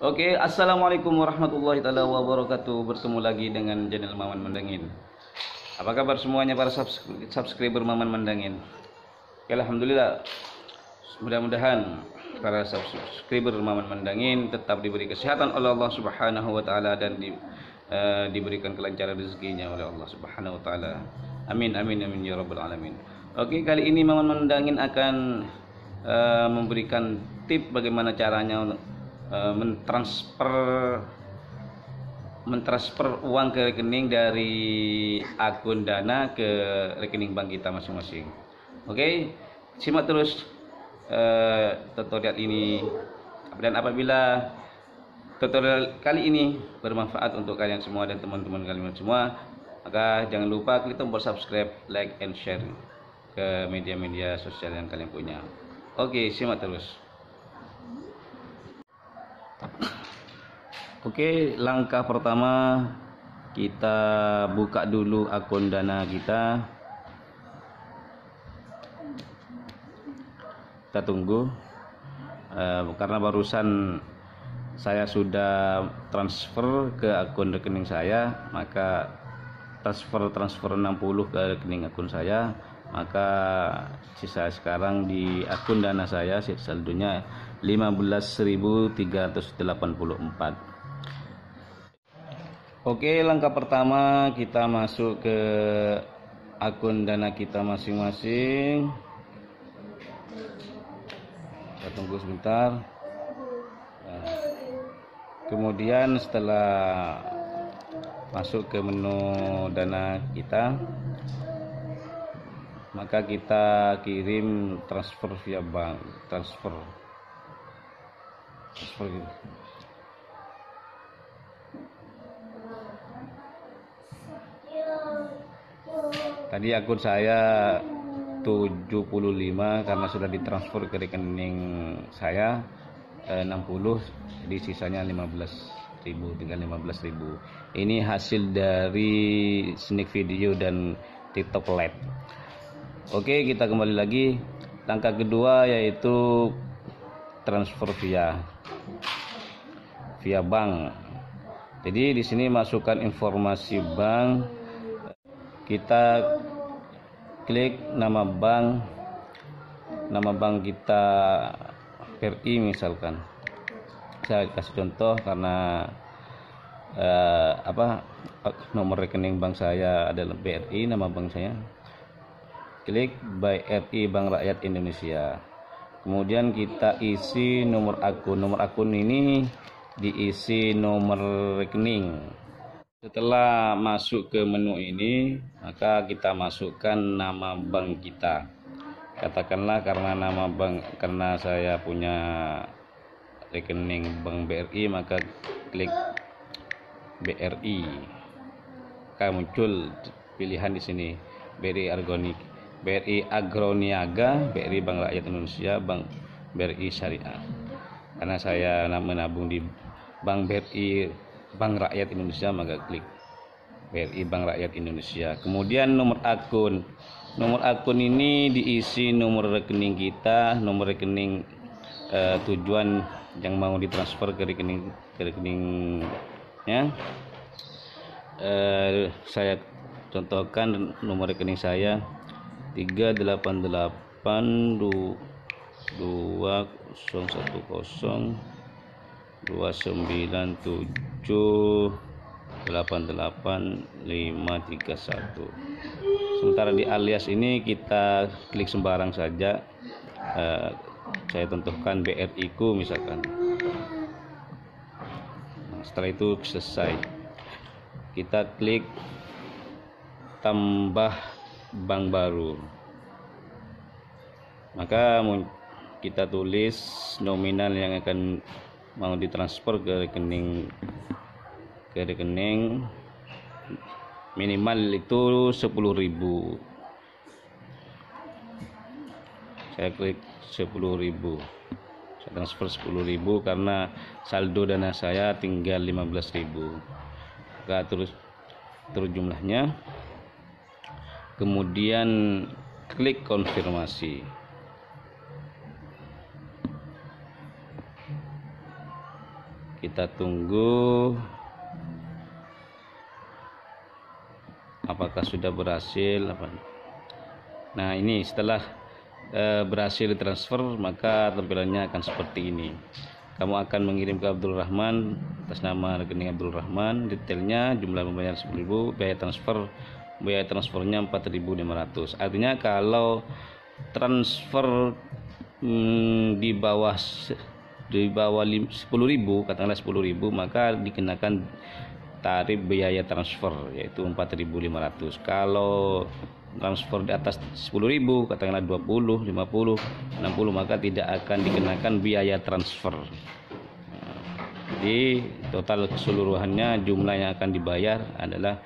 Oke, assalamualaikum warahmatullahi taala wabarakatuh. Bertemu lagi dengan channel Maman Mendangin. Apa kabar semuanya para subscriber Maman Mendangin? Oke, alhamdulillah. Mudah-mudahan para subscriber Maman Mendangin tetap diberi kesehatan oleh Allah Subhanahu wa taala dan diberikan kelancaran rezekinya oleh Allah Subhanahu wa taala. Amin amin amin ya rabbal alamin. Oke, kali ini Maman Mendangin akan memberikan tip bagaimana caranya mentransfer uang ke rekening dari akun Dana ke rekening bank kita masing-masing. Oke, simak terus tutorial ini, dan apabila tutorial kali ini bermanfaat untuk kalian semua dan teman-teman kalian semua, maka jangan lupa klik tombol subscribe, like, and share ke media-media sosial yang kalian punya. Oke, simak terus. Oke, langkah pertama kita buka dulu akun Dana kita. Kita tunggu karena barusan saya sudah transfer ke akun rekening saya, maka transfer 60 ke rekening akun saya, maka sisa sekarang di akun Dana saya saldonya 15.384. Oke, langkah pertama kita masuk ke akun Dana kita masing-masing. Kita tunggu sebentar. Kemudian setelah masuk ke menu Dana kita, maka kita kirim transfer via bank, transfer gitu. Tadi akun saya 75 karena sudah ditransfer ke rekening saya 60, jadi sisanya 15.000, tinggal 15.000. Ini hasil dari sneak video dan TikTok Live. Oke, kita kembali lagi. Langkah kedua yaitu transfer via bank. Jadi di sini masukkan informasi bank. Kita klik nama bank kita BRI misalkan. Saya kasih contoh karena nomor rekening bank saya adalah BRI, nama bank saya. Klik BRI Bank Rakyat Indonesia. Kemudian kita isi nomor akun. Nomor akun ini diisi nomor rekening. Setelah masuk ke menu ini, maka kita masukkan nama bank kita. Katakanlah karena saya punya rekening bank BRI, maka klik BRI. Maka muncul pilihan di sini BRI Agroniaga, BRI Bank Rakyat Indonesia, Bank BRI Syariah. Karena saya menabung di Bank BRI Bank Rakyat Indonesia, maka klik BRI Bank Rakyat Indonesia. Kemudian nomor akun ini diisi nomor rekening kita, nomor rekening tujuan yang mau ditransfer ke rekeningnya. Saya contohkan nomor rekening saya 3882097888531. Sementara di alias ini kita klik sembarang saja. Saya tentukan BRI ku misalkan. Setelah itu selesai, kita klik tambah bank baru. Maka kita tulis nominal yang akan mau ditransfer ke rekening minimal itu 10.000. Saya klik 10.000. Saya transfer 10.000 karena saldo Dana saya tinggal 15.000. Maka terus jumlahnya. Kemudian klik konfirmasi. Kita tunggu apakah sudah berhasil apa. Nah, ini setelah berhasil transfer, maka tampilannya akan seperti ini. Kamu akan mengirim ke Abdul Rahman atas nama rekening Abdul Rahman, detailnya jumlah pembayaran 10.000, biaya transfernya 4.500. Artinya kalau transfer di bawah 10.000, katakanlah 10.000, maka dikenakan tarif biaya transfer yaitu 4.500. Kalau transfer di atas 10.000, katakanlah 20, 50, 60, maka tidak akan dikenakan biaya transfer. Jadi total keseluruhannya jumlah yang akan dibayar adalah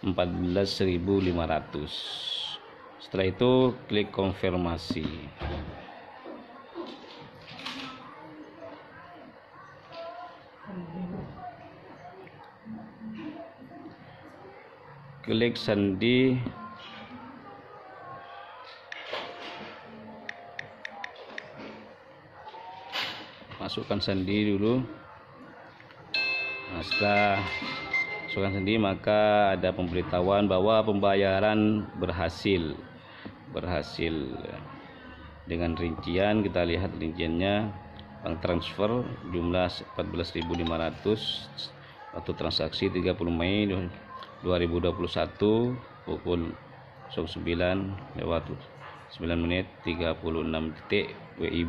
14.500. Setelah itu klik konfirmasi. Klik sandi, masukkan sandi dulu. Nah, setelah masukkan sandi, maka ada pemberitahuan bahwa pembayaran berhasil dengan rincian. Kita lihat rinciannya. Bank transfer jumlah 14.500, waktu transaksi 30 Mei 2021 pukul 09:09:36 WIB.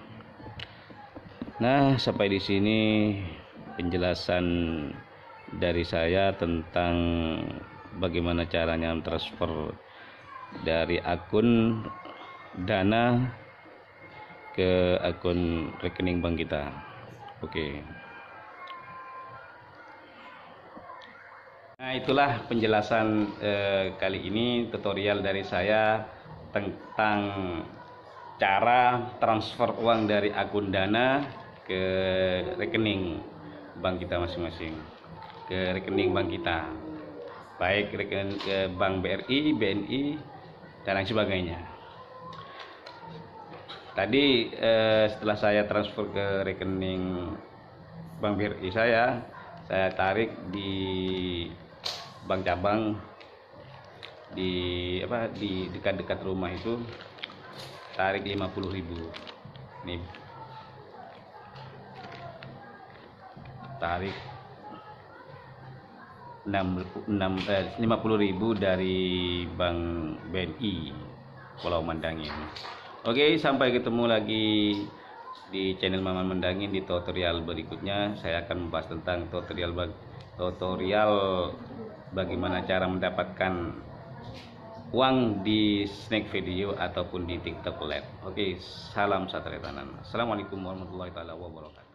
Nah, sampai di sini penjelasan dari saya tentang bagaimana caranya transfer dari akun Dana ke akun rekening bank kita. Oke. Nah, itulah penjelasan kali ini, tutorial dari saya tentang cara transfer uang dari akun Dana ke rekening bank kita masing-masing, ke rekening bank kita, baik rekening ke bank BRI, BNI, dan lain sebagainya. Tadi setelah saya transfer ke rekening bank BRI saya tarik di bank cabang di dekat-dekat rumah itu, tarik 50.000. Nih, tarik 50.000 dari bank BNI Pulau Mandangin. Oke, sampai ketemu lagi di channel Maman Mandangin di tutorial berikutnya. Saya akan membahas tentang tutorial bagaimana cara mendapatkan uang di snack video ataupun di TikTok Live. Oke, salam satu retanan. Assalamualaikum warahmatullahi wabarakatuh.